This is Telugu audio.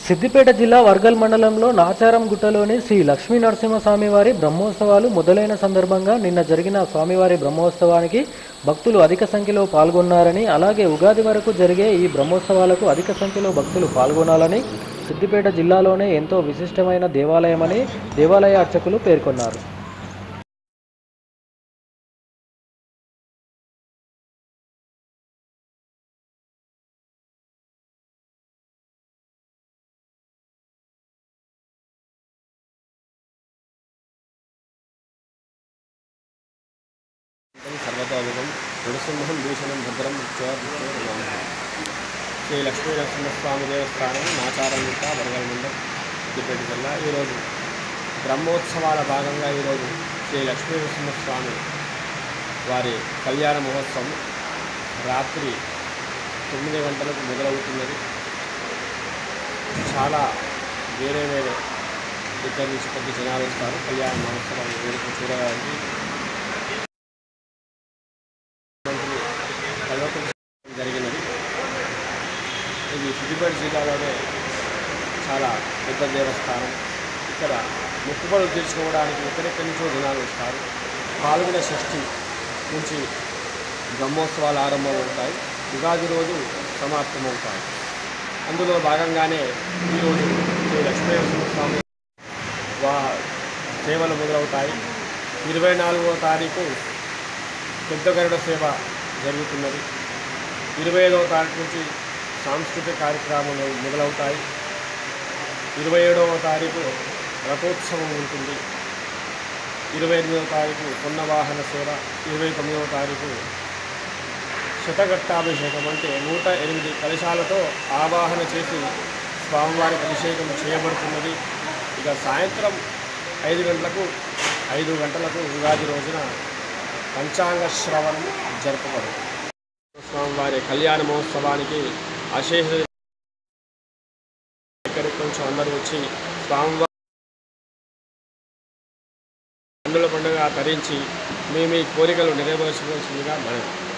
సిద్దిపేట జిల్లా వర్గల్ మండలంలో నాచారం గుట్టలోని శ్రీ లక్ష్మీ నరసింహస్వామివారి బ్రహ్మోత్సవాలు మొదలైన సందర్భంగా నిన్న జరిగిన స్వామివారి బ్రహ్మోత్సవానికి భక్తులు అధిక సంఖ్యలో పాల్గొన్నారని, అలాగే ఉగాది వరకు జరిగే ఈ బ్రహ్మోత్సవాలకు అధిక సంఖ్యలో భక్తులు పాల్గొనాలని సిద్దిపేట జిల్లాలోనే ఎంతో విశిష్టమైన దేవాలయమని దేవాలయ అర్చకులు పేర్కొన్నారు. सर्वतोमुखं नृसिंहं भीषणं भद्रं శ్రీ లక్ష్మీ నరసింహస్వామి దేవస్థానం నాచారంగుట్ట వరగల్ మండలం సిద్దిపేట జిల్లా. ఈరోజు బ్రహ్మోత్సవాల భాగంగా ఈరోజు శ్రీ లక్ష్మీ నరసింహస్వామి వారి కళ్యాణ మహోత్సవం రాత్రి 9 గంటలకు మొదలవుతున్నది. చాలా వేరే ఇద్దరు నుంచి కొద్ది జనాలు వస్తారు కళ్యాణ మహోత్సవాన్ని వేడుక చూడడానికి. జరిగినది ఇది సిద్దిపేట జిల్లాలోనే చాలా పెద్ద దేవస్థానం. ఇక్కడ మొక్కుబడులు తీర్చుకోవడానికి ఎక్కడెక్కడి నుంచో జనాలు వస్తారు. పాల్గొన షష్ఠి నుంచి బ్రహ్మోత్సవాలు ఆరంభమవుతాయి, ఉగాది రోజు సమాప్తమవుతాయి. అందులో భాగంగానే ఈరోజు శ్రీ లక్ష్మీనరసింహస్వామి సేవలు మొదలవుతాయి. 24వ తారీఖు పెద్ద గరుడ సేవ జరుగుతున్నది. 25వ తారీఖు నుంచి సాంస్కృతిక కార్యక్రమాలు మొదలవుతాయి. 27వ తారీఖు రథోత్సవం ఉంటుంది. 28వ తారీఖు కొన్నవాహన సేవ, 29వ తారీఖు శతఘట్టాభిషేకం అంటే 108 కలశాలతో ఆవాహన చేసి స్వామివారికి అభిషేకం చేయబడుతున్నది. ఇక సాయంత్రం 5 గంటలకు ఉగాది రోజున పంచాంగ శ్రవణం జరపబడుతుంది. స్వామివారి కళ్యాణ మహోత్సవానికి అశేష కొంచెం అందరూ వచ్చి స్వామివారి పండుగ తరించి మీ కోరికలు నెరవేర్చుకోవాల్సిందిగా మనం